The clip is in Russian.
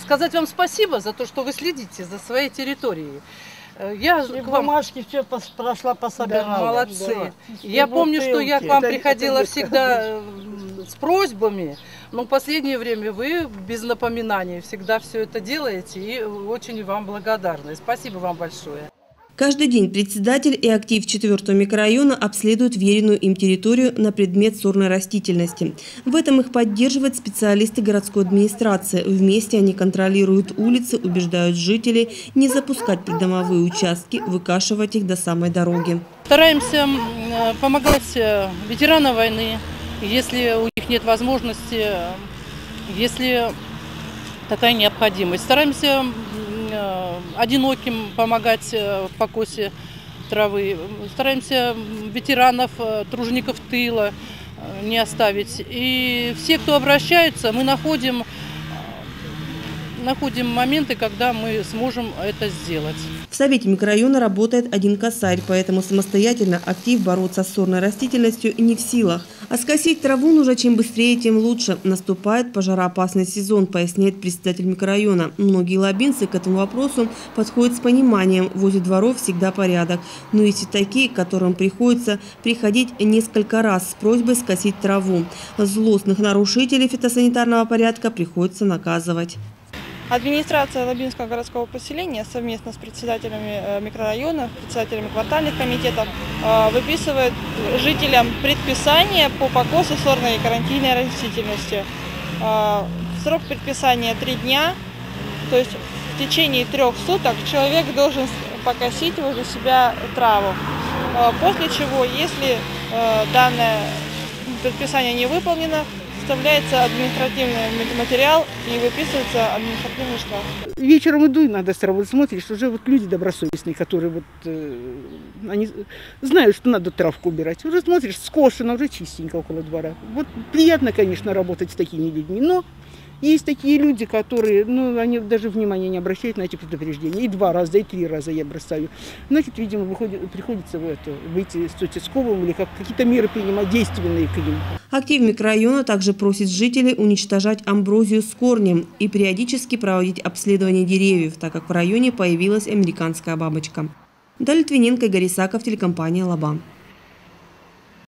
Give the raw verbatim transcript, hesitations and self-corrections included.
сказать вам спасибо за то, что вы следите за своей территорией. Я И к вам... бумажки все прошла, пособирала. Да, молодцы. Да. Я И помню, бутылки. что я к вам это, приходила это всегда с просьбами, но в последнее время вы без напоминаний всегда все это делаете, и очень вам благодарны. Спасибо вам большое. Каждый день председатель и актив четвёртого микрорайона обследуют веренную им территорию на предмет сорной растительности. В этом их поддерживают специалисты городской администрации. Вместе они контролируют улицы, убеждают жителей не запускать придомовые участки, выкашивать их до самой дороги. Стараемся помогать ветеранам войны, если у них нет возможности, если такая необходимость. Стараемся одиноким помогать в покосе травы. Стараемся ветеранов, тружеников тыла не оставить. И все, кто обращаются, мы находим, находим моменты, когда мы сможем это сделать. В совете микрорайона работает один косарь, поэтому самостоятельно актив бороться с сорной растительностью не в силах. А скосить траву нужно чем быстрее, тем лучше. Наступает пожароопасный сезон, поясняет председатель микрорайона. Многие лабинцы к этому вопросу подходят с пониманием. Возле дворов всегда порядок. Но есть и такие, к которым приходится приходить несколько раз с просьбой скосить траву. Злостных нарушителей фитосанитарного порядка приходится наказывать. Администрация Лабинского городского поселения совместно с председателями микрорайонов, председателями квартальных комитетов выписывает жителям предписание по покосу сорной и карантинной растительности. Срок предписания три дня, то есть в течение трех суток человек должен покосить возле себя траву. После чего, если данное предписание не выполнено, составляется административный материал и выписывается административный штраф. Вечером иду, и надо сработать, смотришь, уже вот люди добросовестные, которые вот, э, они знают, что надо травку убирать. Уже смотришь, скошено, уже чистенько около двора. Вот приятно, конечно, работать с такими людьми, но есть такие люди, которые, ну, они даже внимания не обращают на эти предупреждения. И два раза, и три раза я бросаю. Значит, видимо, выходит, приходится в это, выйти с участковым или как, какие-то меры принимать действенные к ним. Актив микрорайона также просит жителей уничтожать амброзию с корнем и периодически проводить обследование деревьев, так как в районе появилась американская бабочка. Дарья Литвиненко, Игорь Исаков, телекомпания «Лабан».